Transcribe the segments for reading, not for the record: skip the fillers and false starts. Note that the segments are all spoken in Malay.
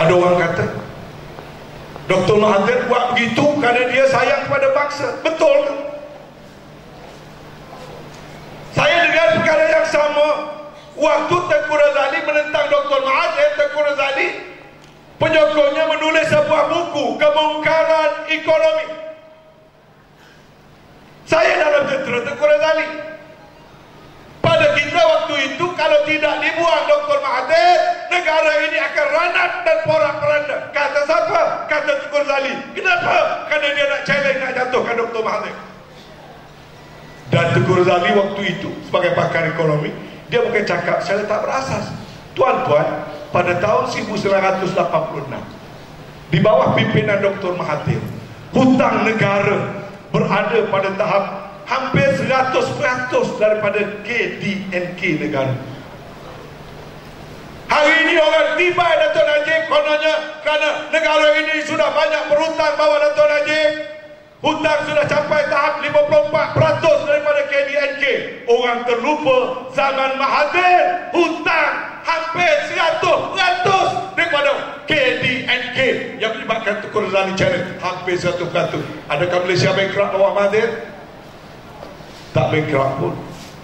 Ada orang kata Dr. Mahathir buat begitu kerana dia sayang kepada bangsa. Betul ke? Saya dengar perkara yang sama. Waktu Tengku Razali menentang Dr. Mahathir, Tengku Razali penyokongnya menulis sebuah buku, Kemungkaran Ekonomi. Saya dalam tentera Tengku Razali. Pada kita waktu itu, kalau tidak dibuang Dr. Mahathir, negara ini akan ranat dan porak-poranda. Kata siapa? Kata Tengku Razali. Kenapa? Kerana dia nak challenge, nak jatuhkan Dr. Mahathir. Dan Tengku Razali waktu itu sebagai pakar ekonomi, dia bukan cakap secara tak berasas. Tuan-tuan, pada tahun 1986 di bawah pimpinan Dr. Mahathir, hutang negara berada pada tahap hampir 100% daripada KDNK negara. Hari ini orang tiba Dato' Najib kononnya kerana negara ini sudah banyak berhutang bawah Dato' Najib. Hutang sudah capai tahap 54% daripada KDNK. Orang terlupa zaman Mahathir, hutang hampir 100% daripada KDNK, yang menyebabkan Tengku Razali challenge hampir 100%. Adakah Malaysia bankrupt bawah Mahathir? Tak bankrupt pun.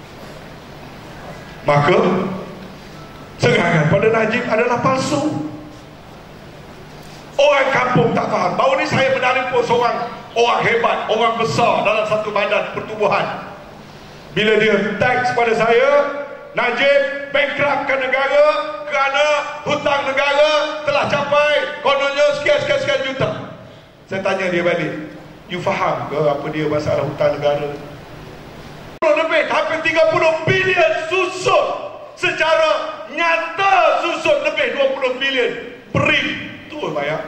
Maka serangan pada Najib adalah palsu. Orang kampung tak faham. Baru ni saya menelpon seorang orang hebat, orang besar dalam satu badan pertubuhan. Bila dia teks pada saya, Najib bankruptkan negara kerana hutang negara telah capai kononnya sekian juta. Saya tanya dia balik, you faham ke apa dia masalah hutang negara? Lebih, hampir 30 bilion susun secara nyata, susun lebih 20 bilion beri terus bayar.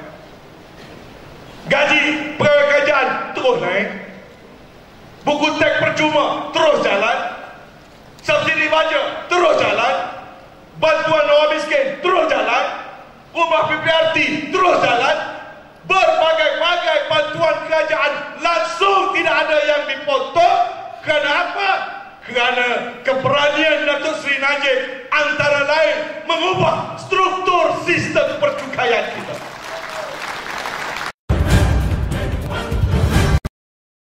Gaji pegawai kerajaan terus naik. Buku teks percuma terus jalan. Subsidi baja terus jalan. Bantuan orang miskin terus jalan. Rumah PPRT terus jalan. Berbagai-bagai bantuan kerajaan langsung tidak ada yang dipotong. Kerana apa? Kerana keberanian Datuk Seri Najib antara lain mengubah struktur sistem percukaian kita.